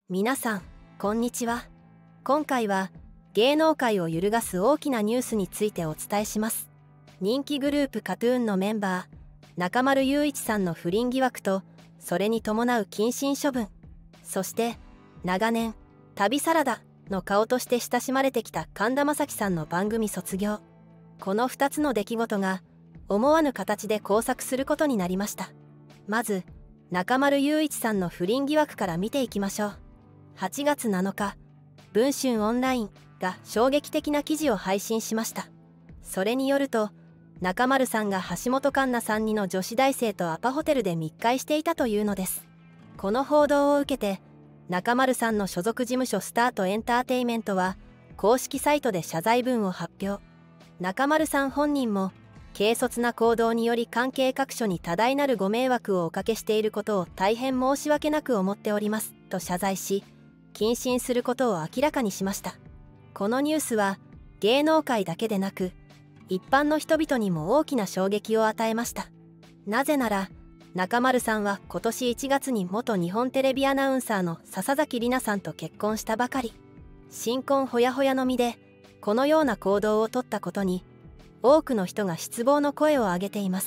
皆さん、こんにちは。今回は芸能界を揺るがす大きなニュースについてお伝えします。人気グループ KAT−TUN のメンバー中丸雄一さんの不倫疑惑とそれに伴う謹慎処分、そして長年旅サラダの顔として親しまれてきた神田正輝さんの番組卒業、この2つの出来事が思わぬ形で交錯することになりました。まず中丸雄一さんの不倫疑惑から見ていきましょう。8月7日、文春オンラインが衝撃的な記事を配信しました。それによると、中丸さんが橋本環奈さんにの女子大生とアパホテルで密会していたというのです。この報道を受けて、中丸さんの所属事務所スタートエンターテイメントは公式サイトで謝罪文を発表。中丸さん本人も軽率な行動により関係各所に多大なるご迷惑をおかけしていることを大変申し訳なく思っておりますと謝罪し、謹慎することを明らかにしました。このニュースは芸能界だけでなく一般の人々にも大きな衝撃を与えました。なぜなら中丸さんは今年1月に元日本テレビアナウンサーの笹崎里奈さんと結婚したばかり。新婚ほやほやの身でこのような行動をとったことに多くの人が失望の声を上げています。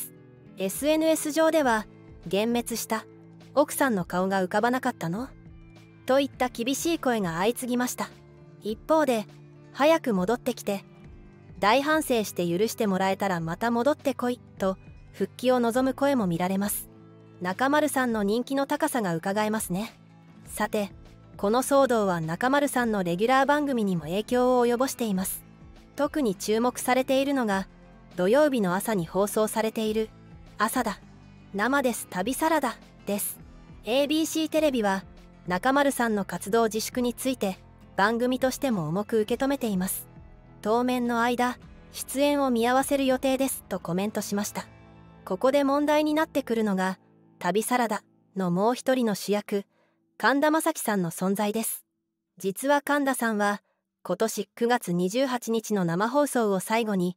SNS 上では幻滅した、奥さんの顔が浮かばなかったのといった厳しい声が相次ぎました。一方で早く戻ってきて大反省して許してもらえたらまた戻ってこいと復帰を望む声も見られます。中丸さんの人気の高さがうかがえますね。さて、この騒動は中丸さんのレギュラー番組にも影響を及ぼしています。特に注目されているのが土曜日の朝に放送されている朝だ生です旅サラダです。 ABC テレビは中丸さんの活動自粛について番組としても重く受け止めています。当面の間出演を見合わせる予定ですとコメントしました。ここで問題になってくるのが旅サラダのもう一人の主役神田正輝さんの存在です。実は神田さんは今年9月28日の生放送を最後に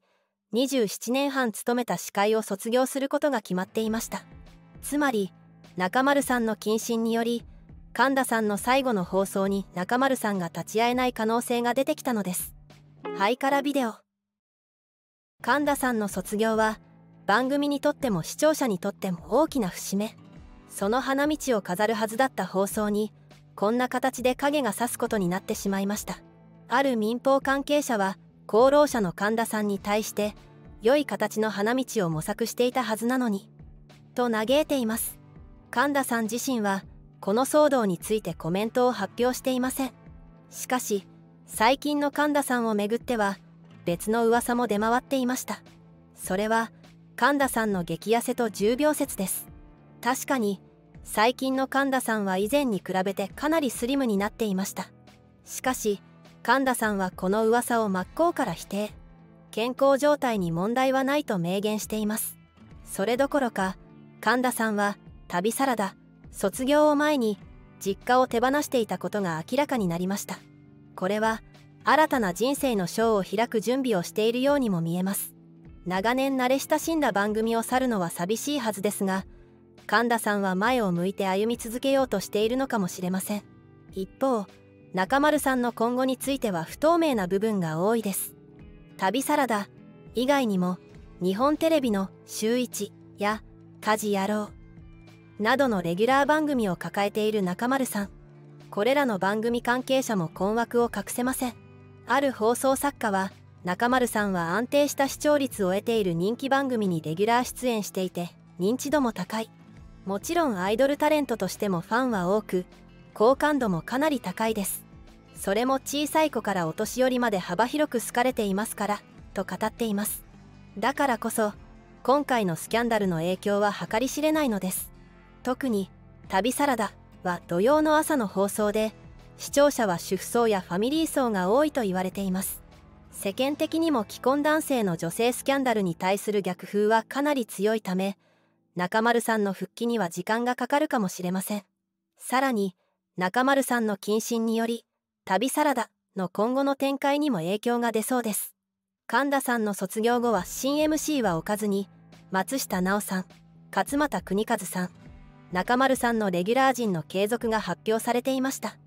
27年半務めた司会を卒業することが決まっていました。つまり中丸さんの謹慎により神田さんの最後の放送に中丸さんが立ち会えない可能性が出てきたのです。ハイカラビデオ。神田さんの卒業は番組にとっても視聴者にとっても大きな節目。その花道を飾るはずだった放送にこんな形で影が差すことになってしまいました。ある民放関係者は功労者の神田さんに対して良い形の花道を模索していたはずなのにと嘆いています。神田さん自身はこの騒動についてコメントを発表していません。しかし最近の神田さんをめぐっては別の噂も出回っていました。それは神田さんの激痩せと重病説です。確かに最近の神田さんは以前に比べてかなりスリムになっていました。しかし神田さんはこの噂を真っ向から否定。健康状態に問題はないと明言しています。それどころか神田さんは旅サラダ卒業を前に実家を手放していたことが明らかになりました。これは新たな人生の章を開く準備をしているようにも見えます。長年慣れ親しんだ番組を去るのは寂しいはずですが、神田さんは前を向いて歩み続けようとしているのかもしれません。一方、中丸さんの今後については不透明な部分が多いです。旅サラダ以外にも日本テレビの週1や家事やろうなどのレギュラー番組を抱えている中丸さん。これらの番組関係者も困惑を隠せません。ある放送作家は中丸さんは安定した視聴率を得ている人気番組にレギュラー出演していて認知度も高い。もちろんアイドルタレントとしてもファンは多く好感度もかなり高いです。それも小さい子からお年寄りまで幅広く好かれていますからと語っています。だからこそ今回のスキャンダルの影響は計り知れないのです。特に旅サラダは土曜の朝の放送で視聴者は主婦層やファミリー層が多いと言われています。世間的にも既婚男性の女性スキャンダルに対する逆風はかなり強いため、中丸さんの復帰には時間がかかるかもしれません。さらに中丸さんの謹慎により旅サラダの今後の展開にも影響が出そうです。神田さんの卒業後は新 MC は置かずに松下奈緒さん、勝俣州和さん、中丸さんのレギュラー陣の継続が発表されていました。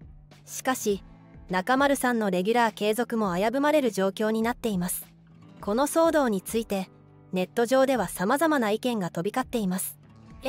しかし中丸さんのレギュラー継続も危ぶまれる状況になっています。この騒動についてネット上では様々な意見が飛び交っています。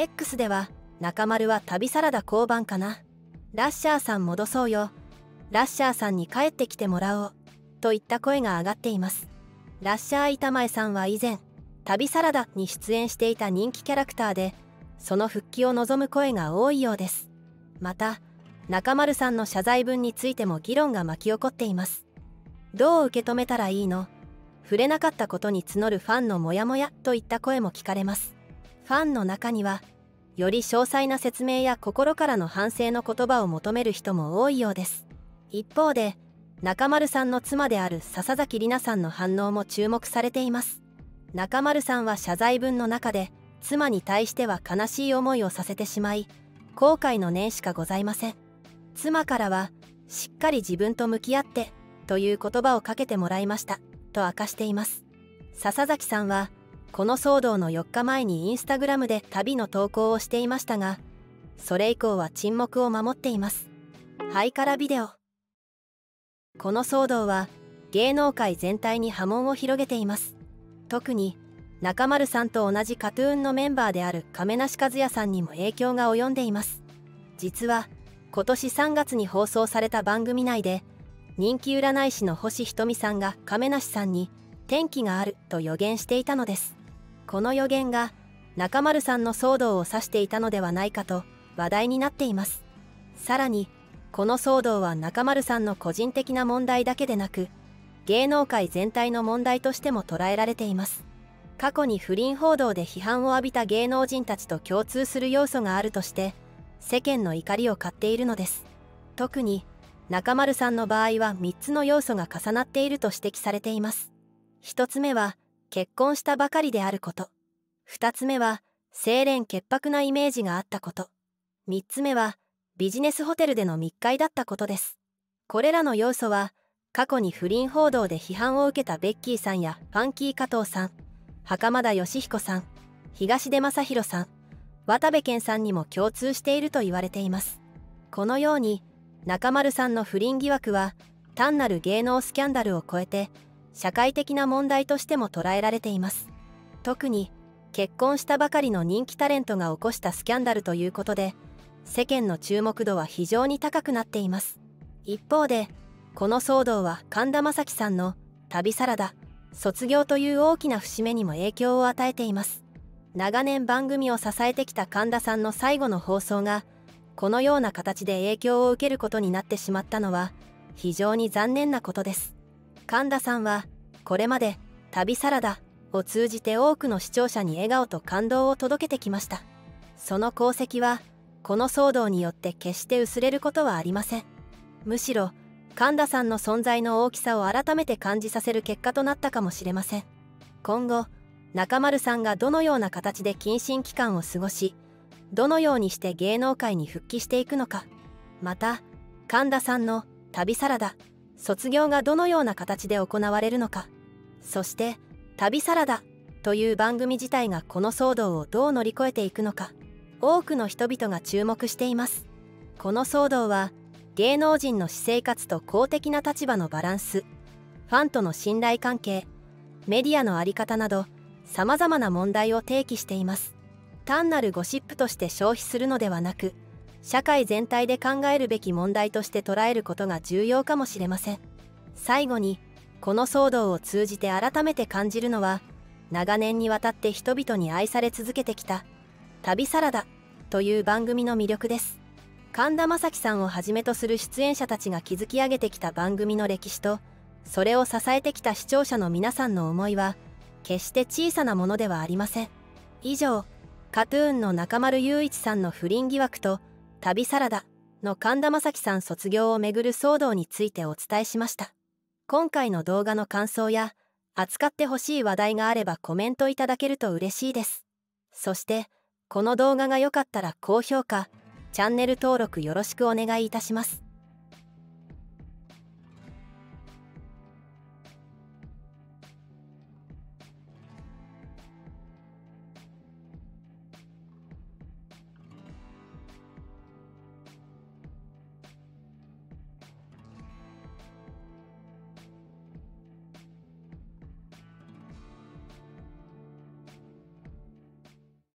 X では中丸は旅サラダ降板かな、ラッシャーさん戻そうよ、ラッシャーさんに帰ってきてもらおうといった声が上がっています。ラッシャー板前さんは以前旅サラダに出演していた人気キャラクターで、その復帰を望む声が多いようです。また中丸さんの謝罪文についても議論が巻き起こっています。どう受け止めたらいいの？触れなかったことに募るファンのモヤモヤといった声も聞かれます。ファンの中にはより詳細な説明や心からの反省の言葉を求める人も多いようです。一方で中丸さんの妻である笹崎里奈さんの反応も注目されています。中丸さんは謝罪文の中で、妻に対しては悲しい思いをさせてしまい後悔の念しかございません。妻からはしっかり自分と向き合ってという言葉をかけてもらいましたと明かしています。笹崎さんはこの騒動の4日前にインスタグラムで旅の投稿をしていましたが、それ以降は沈黙を守っています。ハイカラビデオ。この騒動は芸能界全体に波紋を広げています。特に中丸さんと同じKAT−TUNのメンバーである亀梨和也さんにも影響が及んでいます。実は今年3月に放送された番組内で、人気占い師の星ひとみさんが亀梨さんに転機があると予言していたのです。この予言が中丸さんの騒動を指していたのではないかと話題になっています。さらにこの騒動は中丸さんの個人的な問題だけでなく、芸能界全体の問題としても捉えられています。過去に不倫報道で批判を浴びた芸能人たちと共通する要素があるとして世間の怒りを買っているのです。特に中丸さんの場合は3つの要素が重なっていると指摘されています。1つ目は結婚したばかりであること、2つ目は清廉潔白なイメージがあったこと、3つ目はビジネスホテルでの密会だったことです。これらの要素は過去に不倫報道で批判を受けたベッキーさんやファンキー加藤さん、袴田義彦さん、東出昌大さん、渡部建さんにも共通していると言われています。このように中丸さんの不倫疑惑は単なる芸能スキャンダルを超えて社会的な問題としても捉えられています。特に結婚したばかりの人気タレントが起こしたスキャンダルということで、世間の注目度は非常に高くなっています。一方でこの騒動は神田正輝さんの旅サラダ卒業という大きな節目にも影響を与えています。長年番組を支えてきた神田さんの最後の放送がこのような形で影響を受けることになってしまったのは非常に残念なことです。神田さんはこれまで旅サラダを通じて多くの視聴者に笑顔と感動を届けてきました。その功績はこの騒動によって決して薄れることはありません。むしろ神田さんの存在の大きさを改めて感じさせる結果となったかもしれません。今後中丸さんがどのような形で謹慎期間を過ごし、どのようにして芸能界に復帰していくのか、また神田さんの旅サラダ卒業がどのような形で行われるのか、そして旅サラダという番組自体がこの騒動をどう乗り越えていくのか、多くの人々が注目しています。この騒動は芸能人の私生活と公的な立場のバランス、ファンとの信頼関係、メディアの在り方などさまざまな問題を提起しています。単なるゴシップとして消費するのではなく、社会全体で考えるべき問題として捉えることが重要かもしれません。最後にこの騒動を通じて改めて感じるのは、長年にわたって人々に愛され続けてきた旅サラダという番組の魅力です。神田正輝さんをはじめとする出演者たちが築き上げてきた番組の歴史と、それを支えてきた視聴者の皆さんの思いは決して小さなものではありません。以上、KAT−TUNの中丸雄一さんの不倫疑惑と旅サラダの神田正輝さん卒業をめぐる騒動についてお伝えしました。今回の動画の感想や扱ってほしい話題があればコメントいただけると嬉しいです。そしてこの動画が良かったら高評価、チャンネル登録よろしくお願いいたします。